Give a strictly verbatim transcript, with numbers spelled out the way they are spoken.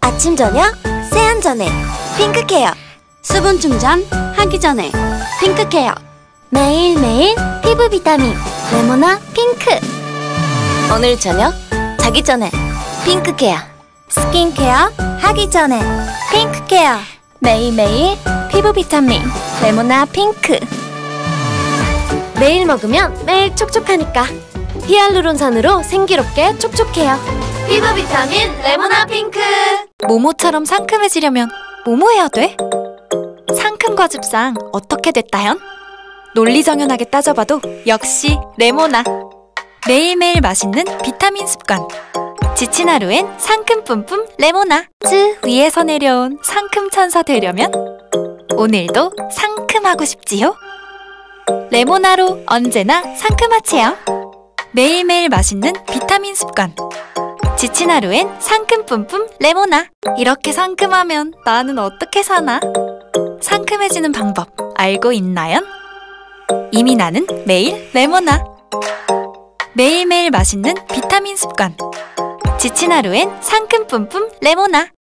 아침 저녁 세안 전에 핑크 케어. 수분 충전 하기 전에 핑크 케어. 매일매일 피부 비타민 레모나 핑크. 오늘 저녁 자기 전에 핑크 케어. 스킨케어 하기 전에 핑크 케어. 매일매일 피부 비타민 레모나 핑크. 매일 먹으면 매일 촉촉하니까 히알루론산으로 생기롭게 촉촉해요. 피부 비타민 레모나 핑크. 모모처럼 상큼해지려면 뭐뭐 해야 돼? 상큼 과즙상 어떻게 됐다현? 논리정연하게 따져봐도 역시 레모나. 매일매일 맛있는 비타민 습관. 지친 하루엔 상큼 뿜뿜 레모나. 쯔 위에서 내려온 상큼 천사 되려면 오늘도 상큼하고 싶지요? 레모나로 언제나 상큼하체요. 매일매일 맛있는 비타민 습관. 지친 하루엔 상큼 뿜뿜 레모나. 이렇게 상큼하면 나는 어떻게 사나? 상큼해지는 방법 알고 있나요? 이미 나는 매일 레모나. 매일매일 맛있는 비타민 습관. 지친 하루엔 상큼 뿜뿜 레모나.